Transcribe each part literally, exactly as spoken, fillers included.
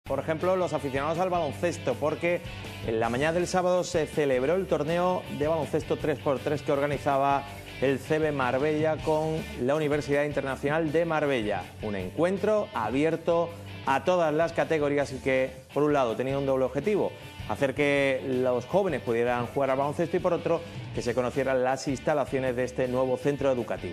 Por ejemplo, los aficionados al baloncesto, porque en la mañana del sábado se celebró el torneo de baloncesto tres por tres que organizaba el C B Marbella con la Universidad Internacional de Marbella. Un encuentro abierto a todas las categorías y que, por un lado, tenía un doble objetivo: hacer que los jóvenes pudieran jugar al baloncesto y, por otro, que se conocieran las instalaciones de este nuevo centro educativo.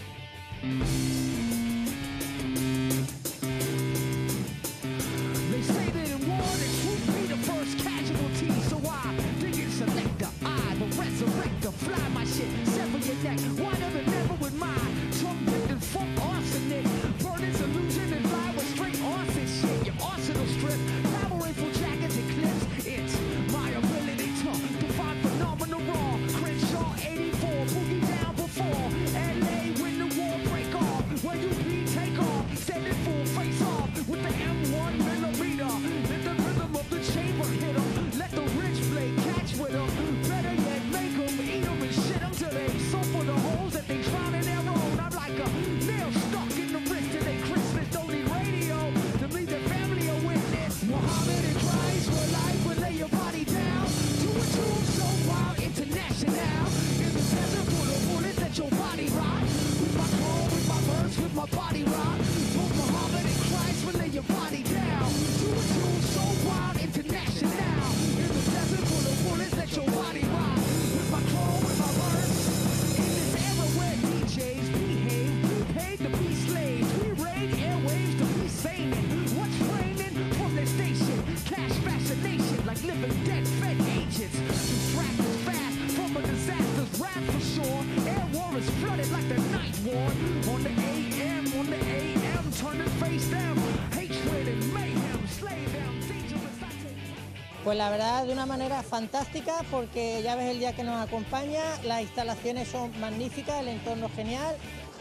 Pues la verdad, de una manera fantástica, porque ya ves el día que nos acompaña, las instalaciones son magníficas, el entorno genial,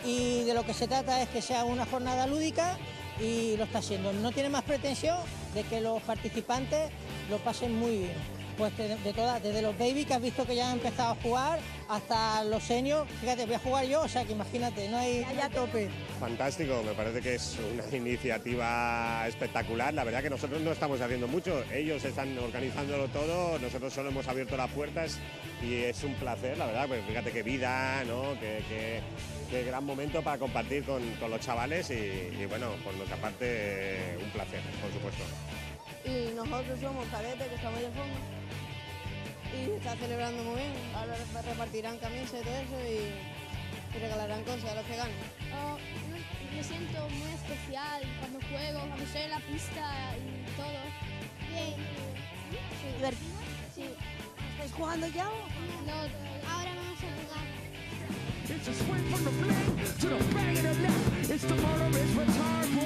y de lo que se trata es que sea una jornada lúdica y lo está haciendo. No tiene más pretensión de que los participantes lo pasen muy bien. Pues de, de todas, desde los baby que has visto que ya han empezado a jugar, hasta los seniors. Fíjate, voy a jugar yo, o sea que imagínate, no hay allá a tope. Fantástico, me parece que es una iniciativa espectacular. La verdad que nosotros no estamos haciendo mucho, ellos están organizándolo todo, nosotros solo hemos abierto las puertas y es un placer, la verdad, pues fíjate qué vida, ¿no? Qué, qué, qué gran momento para compartir con, con los chavales y, y bueno, por nuestra parte, un placer, por supuesto. Y nosotros somos cadetes que estamos de fondo y se está celebrando muy bien. Ahora repartirán camisas y todo eso y, y regalarán cosas a los que ganen. Oh, me siento muy especial cuando juego, cuando estoy en la pista y todo. Bien. Sí. ¿Divertido? Sí. ¿Estáis jugando ya o? No, ahora vamos a jugar. It's a swing from the blade to the bang of the left. It's the murderous return.